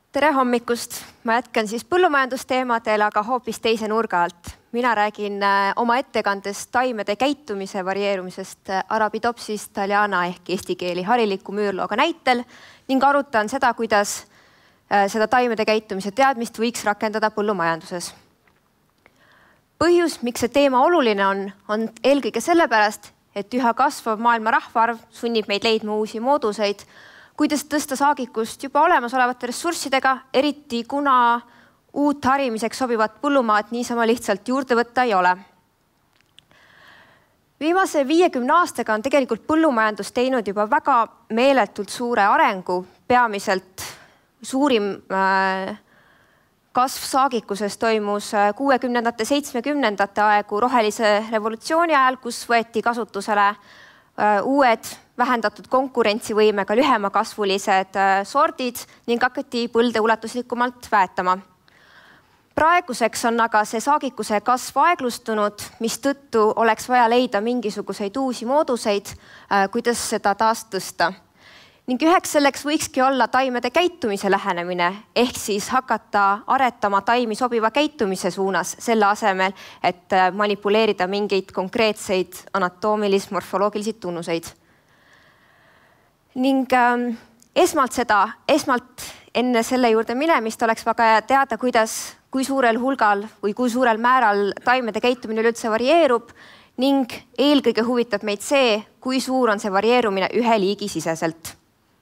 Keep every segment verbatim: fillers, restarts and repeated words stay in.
Tere hommikust! Ma jätkan siis põllumajandusteemadel, aga hoopis teise nurga alt. Mina räägin oma ettekandest taimede käitumise varieerumisest Arabidopsis thaliana ehk eesti keeli hariliku müürlooga näitel ning arutan seda, kuidas seda taimede käitumise teadmist võiks rakendada põllumajanduses. Põhjus, miks see teema oluline on, on eelkõige sellepärast, et üha kasvav maailma rahvaarv sunnib meid leidma uusi mooduseid, kuidas tõsta saagikust juba olemasolevate ressurssidega, eriti kuna uut harimiseks sobivat põllumaad niisama lihtsalt juurde võtta ei ole. Viimase viiekümne aastaga on tegelikult põllumajandus teinud juba väga meeletult suure arengu, peamiselt suurim kasv saagikuses toimus kuuekümnendate, seitsmekümnendate aegu rohelise revolutsiooni ajal, kus võeti kasutusele uued vähendatud konkurentsivõimega lühemakasvulised sordid ning hakati põlde ulatuslikumalt väetama. Praeguseks on aga see saagikuse kasv aeglustunud, mis tõttu oleks vaja leida mingisuguseid uusi mooduseid, kuidas seda taas tõsta. Ning üheks selleks võikski olla taimede käitumise lähenemine, ehk siis hakata aretama taimi sobiva käitumise suunas selle asemel, et manipuleerida mingeid konkreetseid anatoomilis-morfoloogilisi tunnuseid. Ning ähm, esmalt seda, esmalt enne selle juurde minemist oleks väga teada, kuidas, kui suurel hulgal või kui suurel määral taimede käitumine üldse varieerub ning eelkõige huvitab meid see, kui suur on see varieerumine ühe liigi siseselt.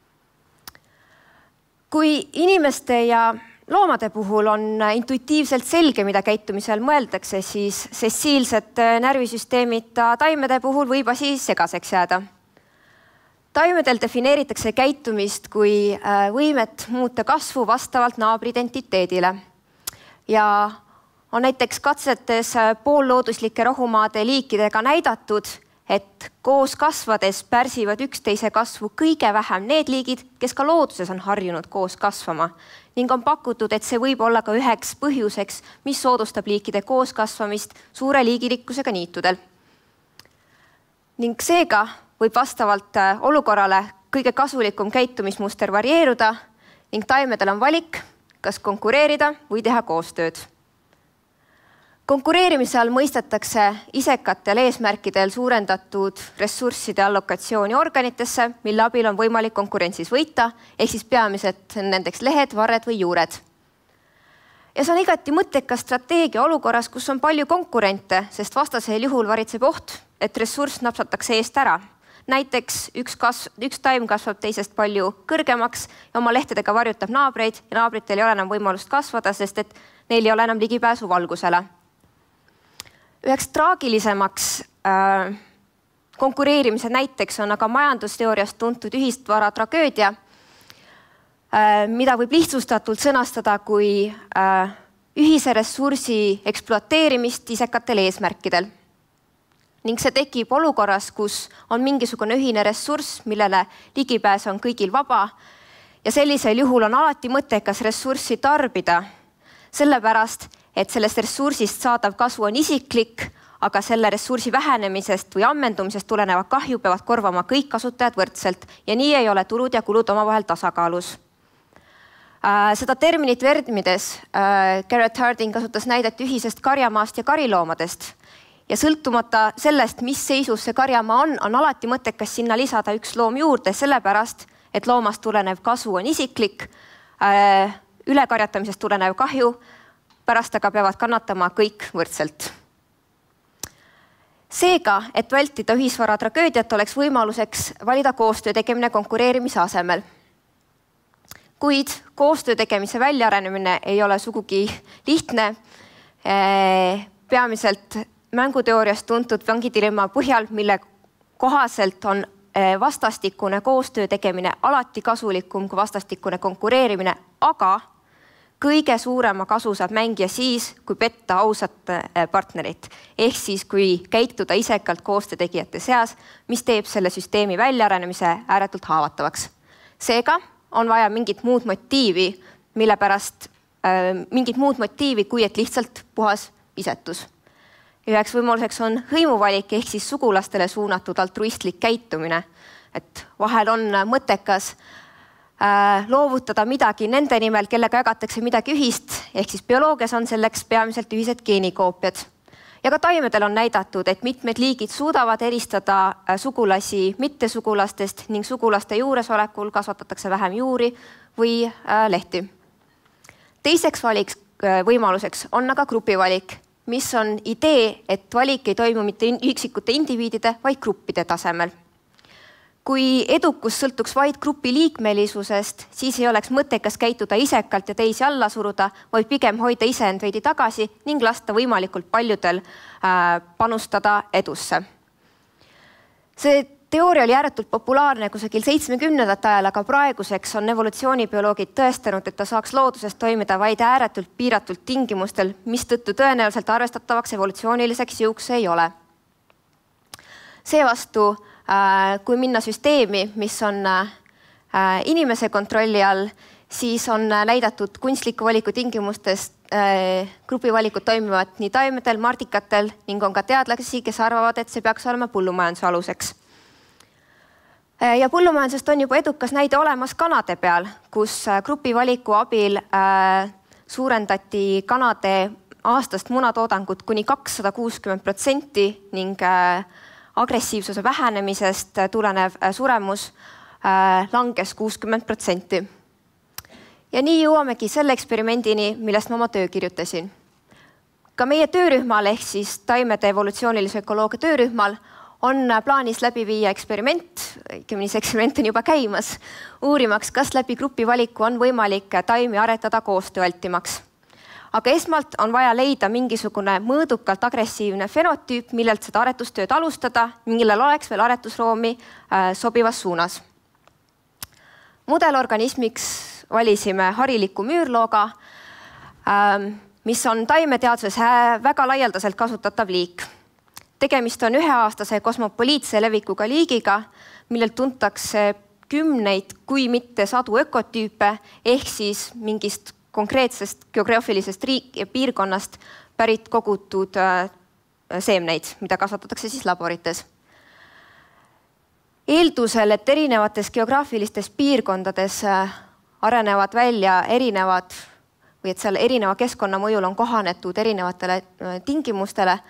Kui inimeste ja loomade puhul on intuitiivselt selge, mida käitumisel mõeldakse, siis sessiilsete närvisüsteemita taimede puhul võib asi segaseks jääda. Taimedel defineeritakse käitumist kui võimet muuta kasvu vastavalt naabri identiteedile. Ja on näiteks katsetes poollooduslike rohumaade liikidega näidatud, et koos kasvades pärsivad üksteise kasvu kõige vähem need liigid, kes ka looduses on harjunud koos kasvama. Ning on pakutud, et see võib olla ka üheks põhjuseks, mis soodustab liikide koos kasvamist suure liigirikkusega niitudel. Ning seega võib vastavalt olukorrale kõige kasulikum käitumismuster varieeruda ning taimedel on valik, kas konkureerida või teha koostööd. Konkureerimise all mõistetakse isekatel eesmärkidel suurendatud ressursside allokatsiooni organitesse, mille abil on võimalik konkurentsis võita, ehk siis peamiselt nendeks lehed, varred või juured. Ja see on igati mõttekas strateegia olukorras, kus on palju konkurente, sest vastasel juhul varitseb oht, et ressurss napsatakse eest ära. Näiteks üks, kasv, üks taim kasvab teisest palju kõrgemaks ja oma lehtedega varjutab naabreid ja naabritel ei ole enam võimalust kasvada, sest et neil ei ole enam ligipääsu valgusele. Üheks traagilisemaks äh, konkureerimise näiteks on aga majandusteooriast tuntud ühistvara tragöödia, äh, mida võib lihtsustatult sõnastada kui äh, ühise ressursi ekspluateerimist isekatel eesmärkidel. Ning see tekib olukorras, kus on mingisugune ühine ressurss, millele ligipääs on kõigil vaba ja sellisel juhul on alati mõttekas ressurssi tarbida, sellepärast, et sellest ressursist saadav kasu on isiklik, aga selle ressursi vähenemisest või ammendumisest tuleneva kahju peavad korvama kõik kasutajad võrdselt ja nii ei ole tulud ja kulud omavahel tasakaalus. Äh, seda terminit vermides äh, Garrett Harding kasutas näidet ühisest karjamaast ja kariloomadest ja sõltumata sellest, mis seisus see karjamaa on, on alati mõttekas sinna lisada üks loom juurde, sellepärast, et loomast tulenev kasu on isiklik, äh, ülekarjatamisest tulenev kahju, pärast aga peavad kannatama kõik võrdselt. Seega, et vältida ühisvara tragöödiat, oleks võimaluseks valida koostöö tegemine konkureerimise asemel. Kuid koostöö tegemise väljaarenemine ei ole sugugi lihtne. Peamiselt mänguteooriast tuntud vangidilemma põhjal, mille kohaselt on vastastikune koostöö tegemine alati kasulikum kui vastastikune konkureerimine, aga kõige suurema kasu saab mängija siis, kui petta ausat partnerit, ehk siis kui käituda isekalt koostöötegijate seas, mis teeb selle süsteemi väljaarenemise ääretult haavatavaks. Seega on vaja mingit muud motiivi, mille pärast äh, mingit muud motiivi, kui et lihtsalt puhas isetus. Üheks võimaluseks on hõimuvalik ehk siis sugulastele suunatud altruistlik käitumine, et vahel on mõttekas loovutada midagi nende nimel, kellega jagatakse midagi ühist, ehk siis bioloogias on selleks peamiselt ühised geenikoopiad. Ja ka taimedel on näidatud, et mitmed liigid suudavad eristada sugulasi mittesugulastest ning sugulaste juuresolekul kasvatatakse vähem juuri või lehti. Teiseks valiks võimaluseks on aga grupivalik, mis on idee, et valik ei toimu mitte üksikute indiviidide, vaid gruppide tasemel. Kui edukus sõltuks vaid grupi liikmelisusest, siis ei oleks mõttekas käituda isekalt ja teisi alla suruda, vaid pigem hoida iseend veidi tagasi ning lasta võimalikult paljudel panustada edusse. See teooria oli ääretult populaarne kusagil seitsmekümnendate ajal, aga praeguseks on evolutsioonibioloogid tõestanud, et ta saaks looduses toimida vaid ääretult piiratud tingimustel, mistõttu tõenäoliselt arvestatavaks evolutsiooniliseks jõuks ei ole. Seevastu kui minna süsteemi, mis on inimese kontrolli all, siis on näidatud kunstliku valiku tingimustes grupivalikud toimivad nii taimedel, mardikatel ning on ka teadlasi, kes arvavad, et see peaks olema põllumajanduse aluseks. Ja põllumajandusest on juba edukas näide olemas kanade peal, kus grupivaliku abil suurendati kanade aastast munatoodangut kuni kakssada kuuskümmend protsenti ning agressiivsuse vähenemisest tulenev suremus langes kuuskümmend protsenti. Ja nii jõuamegi selle eksperimendini, millest ma oma töö kirjutasin. Ka meie töörühmal ehk siis taimede evolutsioonilise ökoloogia töörühmal on plaanis läbi viia eksperiment, õigemini see eksperiment on juba käimas, uurimaks, kas läbi grupivaliku on võimalik taimi aretada koostööaltimaks. Aga esmalt on vaja leida mingisugune mõõdukalt agressiivne fenotüüp, millelt seda aretustööd alustada, millel oleks veel aretusroomi sobivas suunas. Mudelorganismiks valisime hariliku müürlooga, mis on taimeteaduses väga laialdaselt kasutatav liik. Tegemist on üheaastase kosmopoliitse levikuga liigiga, millelt tuntakse kümneid, kui mitte sadu ökotüüpe, ehk siis mingist konkreetsest geograafilisest piirkonnast pärit kogutud seemneid, mida kasvatatakse siis laborites. Eeldusel, et erinevates geograafilistes piirkondades arenevad välja erinevad või et seal erineva keskkonna mõjul on kohanetud erinevatele tingimustele,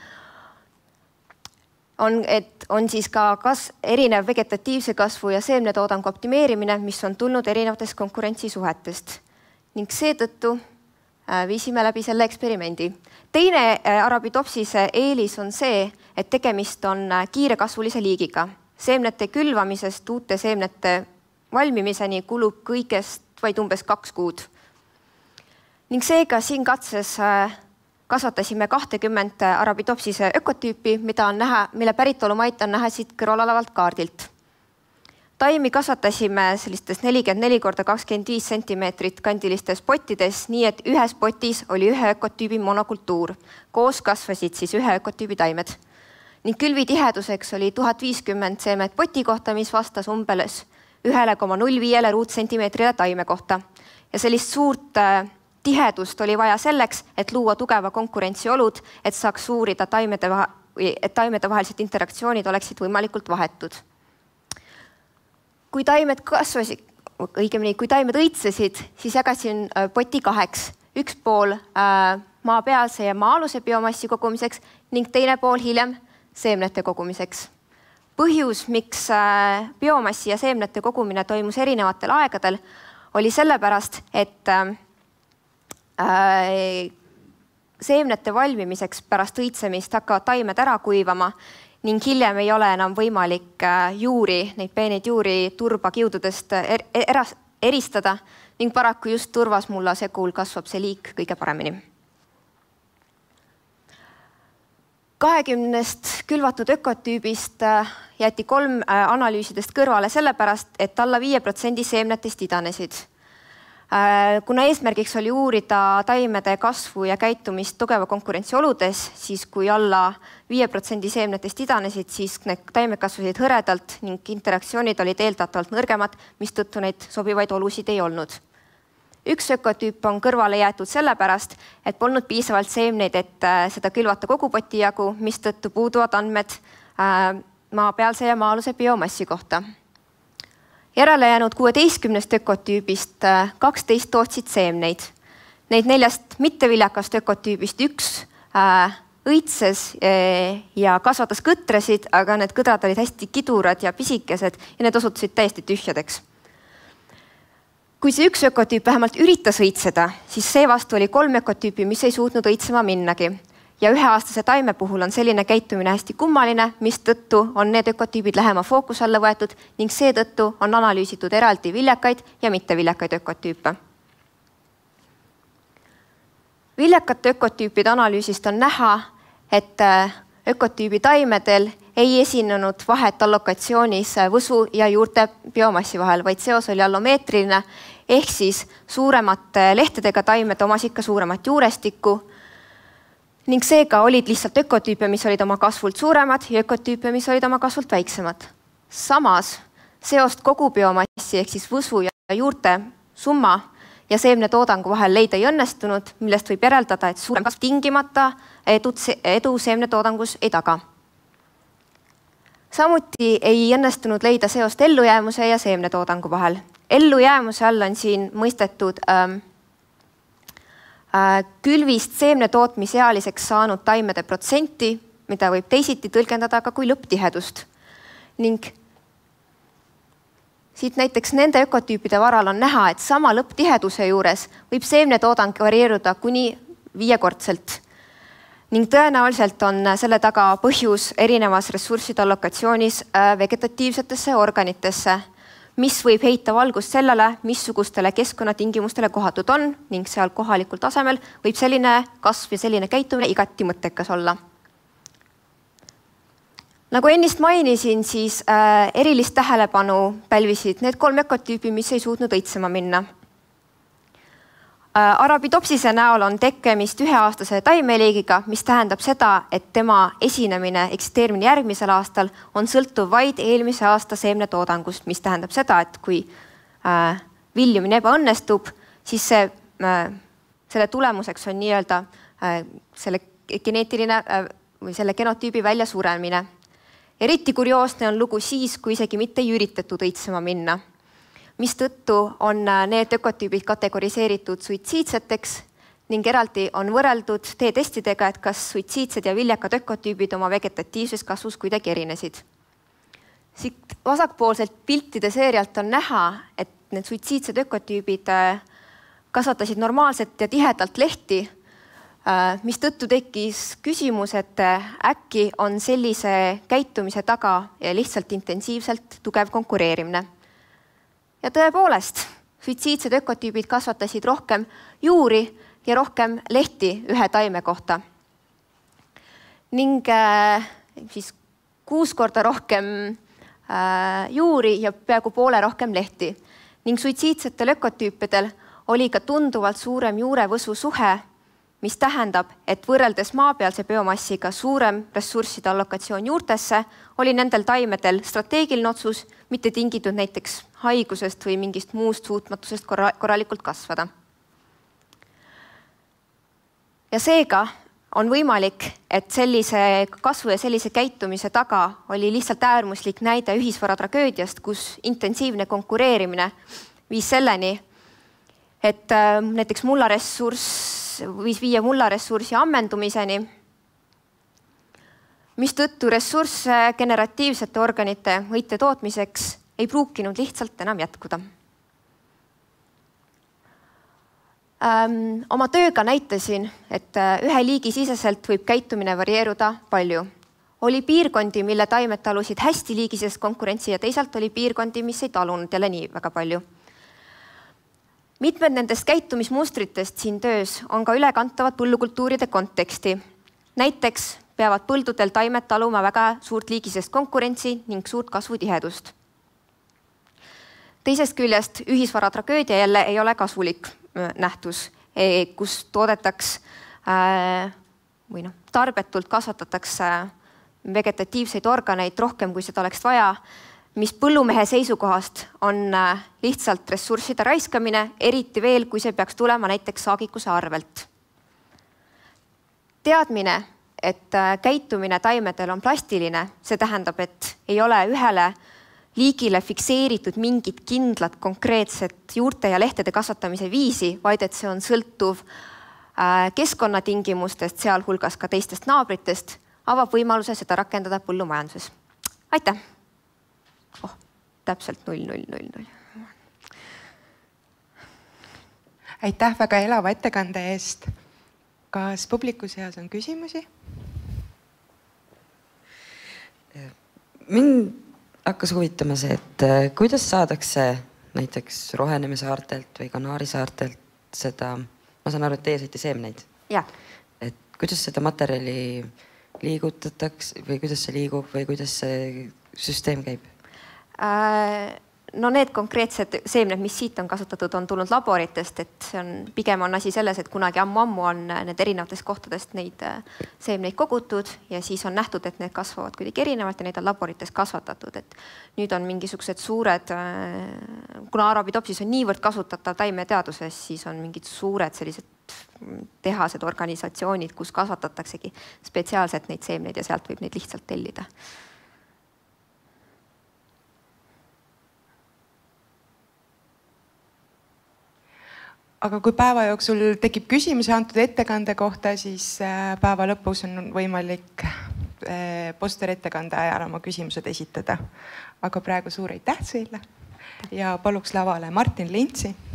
on, et on siis ka kas erinev vegetatiivse kasvu ja seemnetoodangu optimeerimine, mis on tulnud erinevatest konkurentsisuhetest. Ning seetõttu viisime läbi selle eksperimendi. Teine Arabidopsise eelis on see, et tegemist on kiirekasvulise liigiga. Seemnete külvamisest uute seemnete valmimiseni kulub kõigest vaid umbes kaks kuud. Ning seega siin katses kasvatasime kahtekümmend Arabidopsise ökotüüpi, mida on näha, mille päritolumait on näha siit kõrvalalevalt kaardilt. Taimi kasvatasime sellistes nelikümmend neli korda kakskümmend viis sentimeetrit kandilistes pottides, nii et ühes potis oli ühe ökotüübi monokultuur. Koos kasvasid siis ühe ökotüübi taimed. Ning külvitiheduseks oli tuhat viiskümmend seemet poti kohta, mis vastas umbes üks koma null viis ruutsentimeetrile taime kohta. Ja sellist suurt tihedust oli vaja selleks, et luua tugeva konkurentsiolud, et saaks uurida taimede, et taimede vahelised interaktsioonid oleksid võimalikult vahetud. Kui taimed kasvasid, õigemini, kui taimed õitsesid, siis jagasin poti kaheks. Üks pool maapealse ja maa-aluse biomassi kogumiseks ning teine pool hiljem seemnete kogumiseks. Põhjus, miks biomassi ja seemnete kogumine toimus erinevatel aegadel, oli sellepärast, et seemnete valmimiseks pärast õitsemist hakkavad taimed ära kuivama ning hiljem ei ole enam võimalik juuri, neid peeneid juuri turba kiududest eristada ning paraku just turvas mulla segul kasvab see liik kõige paremini. kahekümnest külvatud ökotüübist jäeti kolm analüüsidest kõrvale sellepärast, et alla viie protsendi seemnetest idanesid. Kuna eesmärgiks oli uurida taimede kasvu ja käitumist tugeva konkurentsi oludes, siis kui alla viie protsendi seemnetest idanesid, siis need taimed kasvasid hõredalt ning interaktsioonid olid eeldatavalt nõrgemad, mistõttu neid sobivaid olusid ei olnud. Üks ökotüüp on kõrvale jäetud sellepärast, et polnud piisavalt seemneid, et seda külvata kogu poti jagu, mistõttu puuduvad andmed maapealse ja maa-aluse biomassi kohta. Järelejäänud kuueteistkümnest ökotüübist kaksteist tootsid seemneid. Neid neljast mitteviljakast ökotüübist üks õitses ja kasvatas kõtresid, aga need kõdrad olid hästi kidurad ja pisikesed ja need osutusid täiesti tühjadeks. Kui see üks ökotüüp vähemalt üritas õitseda, siis seevastu oli kolm ökotüüpi, mis ei suutnud õitsema minnagi. Ja üheaastase taime puhul on selline käitumine hästi kummaline, mis tõttu on need ökotüübid lähema fookus alla võetud ning seetõttu on analüüsitud eraldi viljakaid ja mitteviljakaid ökotüüpe. Viljakate ökotüüpide analüüsist on näha, et ökotüübi taimedel ei esinenud vahet allokatsioonis võsu ja juurte biomassi vahel, vaid seos oli allomeetriline, ehk siis suuremate lehtedega taimed omasid ka suuremat juurestikku ning seega olid lihtsalt ökotüüpe, mis olid oma kasvult suuremad ja ökotüüpe, mis olid oma kasvult väiksemad. Samas seost kogu biomassi ehk siis võsu ja juurte summa ja seemnetoodangu vahel leida ei õnnestunud, millest võib järeldada, et suurem kasv tingimata edu seemnetoodangus ei taga. Samuti ei õnnestunud leida seost ellujäämuse ja seemnetoodangu vahel. Ellujäämuse all on siin mõistetud ähm, äh, külvist seemnetootmisealiseks saanud taimede protsenti, mida võib teisiti tõlgendada ka kui lõpptihedust. Ning siit näiteks nende ökotüüpide varal on näha, et sama lõpptiheduse juures võib seemnetoodang varieeruda kuni viiekordselt. Ning tõenäoliselt on selle taga põhjus erinevas ressursside allokatsioonis vegetatiivsetesse organitesse, mis võib heita valgust sellele, missugustele keskkonnatingimustele kohatud on ning seal kohalikul tasemel võib selline kasv ja selline käitumine igati mõttekas olla. Nagu ennist mainisin, siis äh, erilist tähelepanu pälvisid need kolm ökotüüpi, mis ei suutnud õitsema minna. Äh, Arabidopsise näol on tekkemist üheaastase taimeliigiga, mis tähendab seda, et tema esinemine, eksisteerimine järgmisel aastal on sõltuv vaid eelmise aasta seemnetoodangust, mis tähendab seda, et kui äh, viljumine ebaõnnestub, siis see, äh, selle tulemuseks on nii-öelda äh, selle geneetiline äh, või selle genotüübi väljasuremine. Eriti kurioosne on lugu siis, kui isegi mitte ei üritatud õitsema minna, mistõttu on need ökotüübid kategoriseeritud suitsiidseteks ning eraldi on võrreldud T-testidega, et kas suitsiidsed ja viljakad ökotüübid oma vegetatiivses kasvus kuidagi erinesid. Siit vasakpoolselt piltide seerialt on näha, et need suitsiidsed ökotüübid kasvatasid normaalselt ja tihedalt lehti, mis tõttu tekkis küsimus, et äkki on sellise käitumise taga ja lihtsalt intensiivselt tugev konkureerimine. Ja tõepoolest, suitsiidsed ökotüübid kasvatasid rohkem juuri ja rohkem lehti ühe taime kohta. Ning äh, siis kuus korda rohkem äh, juuri ja peaaegu poole rohkem lehti. Ning suitsiidsetel ökotüüpidel oli ka tunduvalt suurem juurevõsu suhe, mis tähendab, et võrreldes maapealse biomassiga suurem ressursside allokatsioon juurtesse oli nendel taimedel strateegiline otsus, mitte tingitud näiteks haigusest või mingist muust suutmatusest korralikult kasvada. Ja seega on võimalik, et sellise kasvu ja sellise käitumise taga oli lihtsalt äärmuslik näide ühisvaratragöödiast, kus intensiivne konkureerimine viis selleni, et näiteks mullaressurss viis viia mullaressursi ammendumiseni, mistõttu ressursse generatiivsete organite õite tootmiseks ei pruukinud lihtsalt enam jätkuda. Ähm, oma tööga näitasin, et ühe liigi siseselt võib käitumine varieeruda palju. Oli piirkondi, mille taimed talusid hästi liigisest konkurentsi ja teisalt oli piirkondi, mis ei talunud jälle nii väga palju. Mitmed nendest käitumismustritest siin töös on ka ülekantavad põllukultuuride konteksti. Näiteks peavad põldudel taimed taluma väga suurt liigisest konkurentsi ning suurt kasvutihedust. Teisest küljest ühisvaratragöödia jälle ei ole kasulik nähtus, kus toodetaks või noh, tarbetult kasvatatakse vegetatiivseid organeid rohkem, kui seda oleks vaja, mis põllumehe seisukohast on lihtsalt ressursside raiskamine, eriti veel, kui see peaks tulema näiteks saagikuse arvelt. Teadmine, et käitumine taimedel on plastiline, see tähendab, et ei ole ühele liigile fikseeritud mingit kindlat konkreetset juurte ja lehtede kasvatamise viisi, vaid et see on sõltuv keskkonnatingimustest, sealhulgas ka teistest naabritest, avab võimaluse seda rakendada põllumajanduses. Aitäh! Oh, täpselt null null null null. Aitäh väga elava ettekande eest. Kas publiku seas on küsimusi? Mind hakkas huvitama see, et kuidas saadakse näiteks Roheneeme saartelt või Kanaari saartelt seda, ma saan aru, et teie saite seemneid. Ja. Et kuidas seda materjali liigutatakse või kuidas see liigub või kuidas see süsteem käib? No need konkreetsed seemned, mis siit on kasutatud, on tulnud laboritest, et see on, pigem on asi selles, et kunagi ammu-ammu on need erinevatest kohtadest neid seemneid kogutud ja siis on nähtud, et need kasvavad kuidagi erinevalt ja neid on laborites kasvatatud. Et nüüd on mingisugused suured, kuna Arabidopsis on niivõrd kasutatav taimeteaduses, siis on mingid suured sellised tehased, organisatsioonid, kus kasvatataksegi spetsiaalselt neid seemneid ja sealt võib neid lihtsalt tellida. Aga kui päeva jooksul tekib küsimusi antud ettekande kohta, siis päeva lõpus on võimalik poster ettekande ajal oma küsimused esitada. Aga praegu suur aitäh teile ja paluks lavale Martin Lintsi.